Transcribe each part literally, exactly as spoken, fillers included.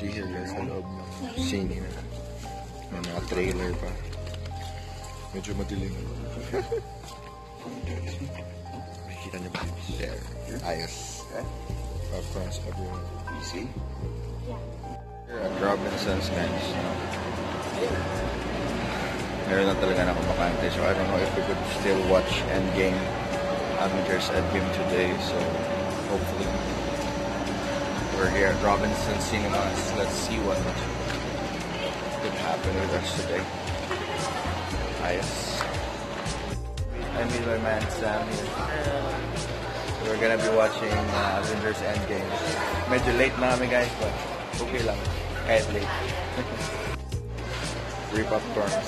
Already here guys sa loob ng scene na. May mga trailer pa. Medyo madilim. Makikita niyo ba? There. Ayos. Of course, everyone. You see? Here at Robinson's guys. Meron na talaga na kumakante. So I don't know if we could still watch Endgame, Avengers Endgame today. So hopefully. We're here at Robinson Cinemas. Let's see what could happen with us today. Ayos. I'm with my man Sam here. We're gonna be watching uh, Avengers Endgame. Medyo late na kami guys, but okay lang. Kahit late. Free popcorns.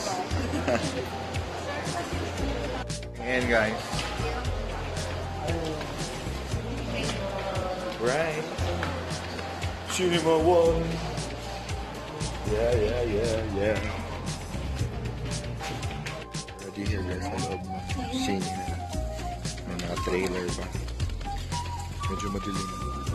And guys. Right. Cinema One. Yeah, yeah, yeah, yeah. Already here guys, sa loob ng scene na. May mga trailer pa. Medyo madilim.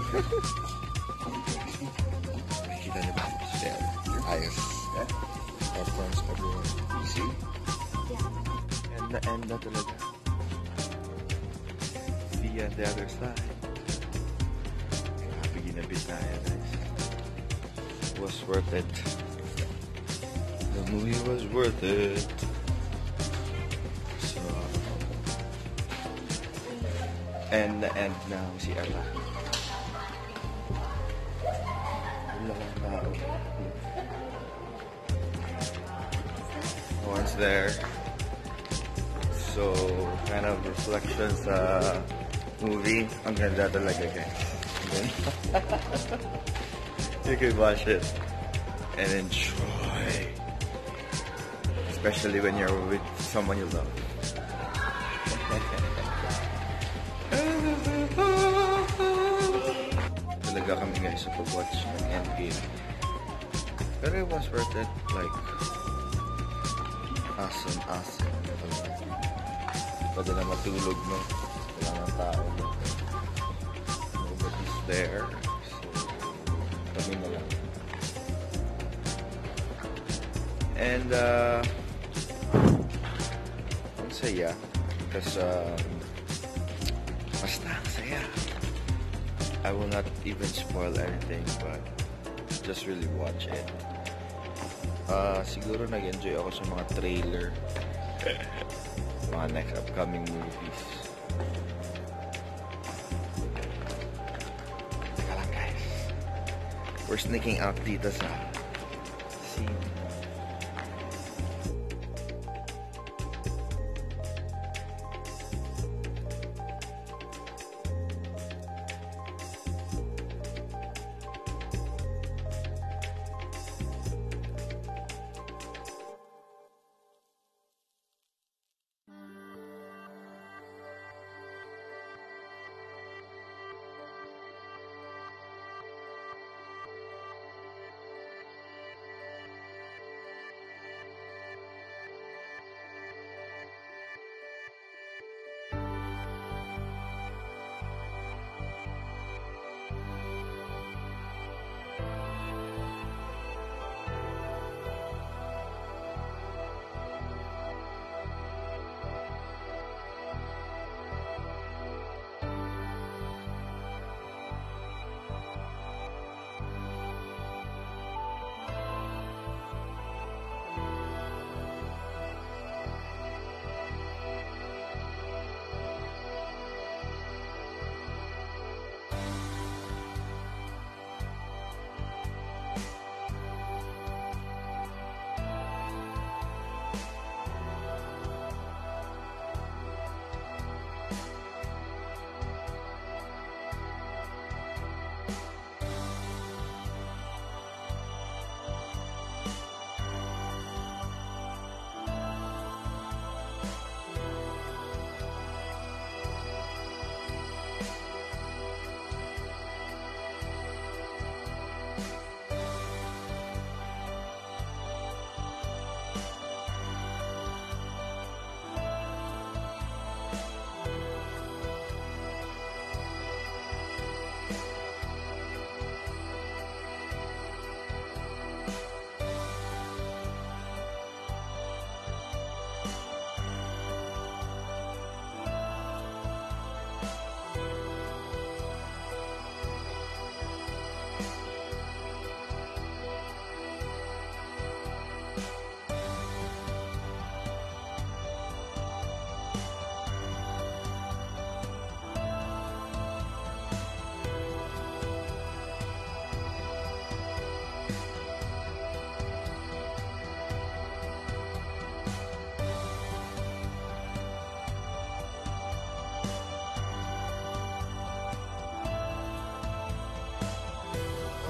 Makikita niyo ba? There. Ayos. Of course, everyone. You see? And the end na talaga. See you on the other side. Grabe ginabit na yan, guys. It was worth it. The movie was worth it. So, and the end now, si Ella. Wala kang tao. No one's there. So, kind of reflection sa movie. Ang ganda talaga, guys. You can watch it and enjoy. Especially when you're with someone you love. Talaga kami guys sa pag-watch ng Endgame. Pero it was worth it. Like, awesome, awesome. Pwede na matulog, no? Wala ng tao, no? Nobody's there. So, kami na lang. And, uh, ang saya. Because, uh, basta ang saya. I will not even spoil anything, but just really watch it. Uh, siguro nag-enjoy ako sa mga trailer. Mga next upcoming movies. Teka lang guys. We're sneaking out dito sa scene.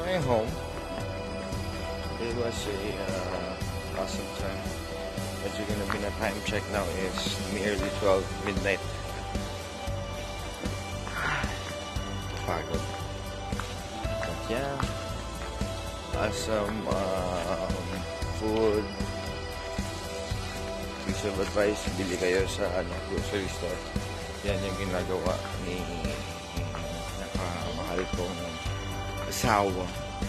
going home. It was a uh, awesome time. As you're gonna be na time check now is nearly twelve midnight. Pagod. But yeah, awesome um, food. Piece of advice, bili kayo sa ano, grocery store. Yan yung ginagawa ni nakamahal kong asawa.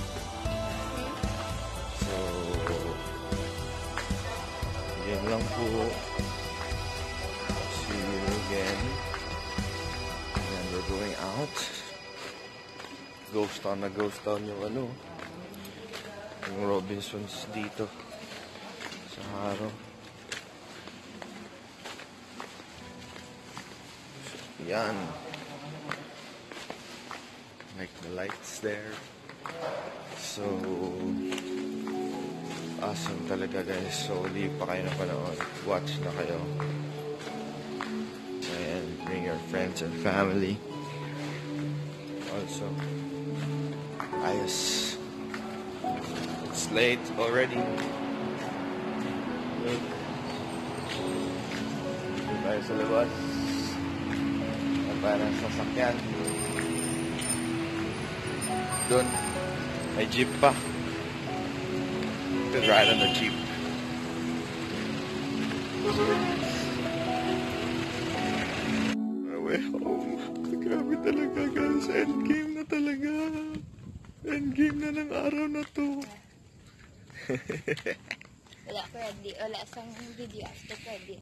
So, yan lang po. See you again. And we're going out. Ghost town na ghost town yung ano. Yung Robinsons dito. Sa Haro. So, yan. Like the lights there. So, awesome talaga guys. So, leave pa kayo na panood. Watch na kayo. And bring your friends and family. Also, ayos. It's late already. Look. Dito tayo sa labas. At parang sasakyan. Doon. May jeep pa. You could ride on the jeep. Way home. Grabe talaga guys. Endgame na talaga. Endgame na ng araw na to. Wala pa ready. Wala sang video after ready.